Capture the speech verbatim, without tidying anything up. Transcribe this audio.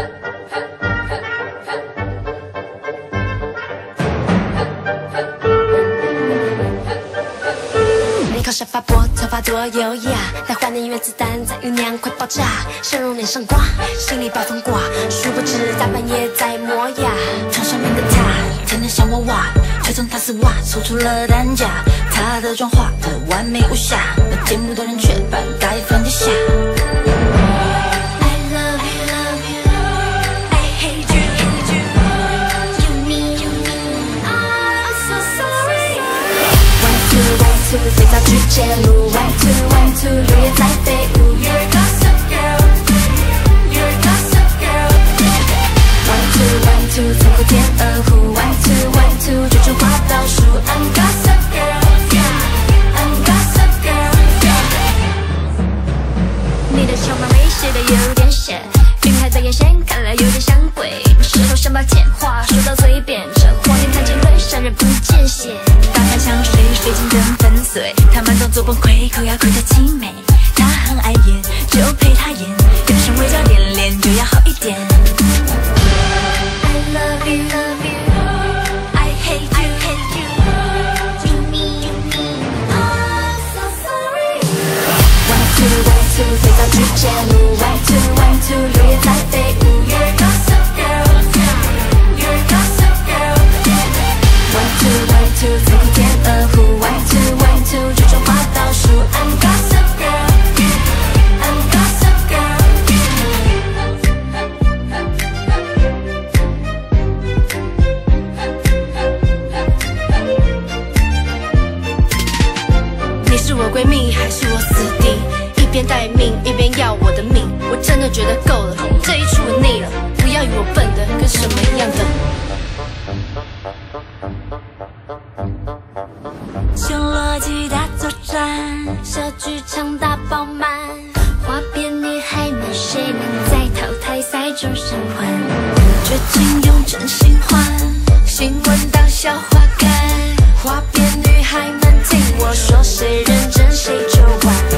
靠沙发拨，头发多优雅，带幻念原子弹在酝酿，快爆炸，笑容脸上挂，心里暴风刮，殊不知大半夜在磨牙。床上面的他，天天想我挖，却从他丝袜抽出了弹夹。他的妆化得完美无瑕，那节目的人却半盖放地下。最早去揭露 one two one two 六月在飞舞 You're a gossip girl You're a gossip girl one two one two 残酷天鹅湖 one two one two 追逐滑倒数 I'm gossip girl I'm gossip girl 你的小马尾写的有点险，晕开在眼线看来有点像鬼，舌头像把简话说到嘴边，这谎言看见会让人不见血。打翻香水水晶灯粉碎，他慢动作崩溃，口牙口的凄美。他很爱演，就陪他演，人生微笑点脸就要好一点。I love you, love you, I hate you, hate you, you me, you me, I'm so sorry. One two one two 最早去揭露 one two one two 六月在飞舞 You're a gossip girl, you're a gossip girl. One two one two 残酷天鹅湖 one two one two 追逐滑倒数 I'm gossip girl, I'm gossip girl. 你是我闺蜜还是我死敌？一边待命一边要我的命，我真的觉得够了，这一出我腻了，不要以为我笨的跟什么一样的。修罗纪大作战，小剧场大爆满，花边女孩们谁能在淘汰赛中生还？绝情用真心换，新闻当笑话看，花边女孩们听我说，谁认真谁就完。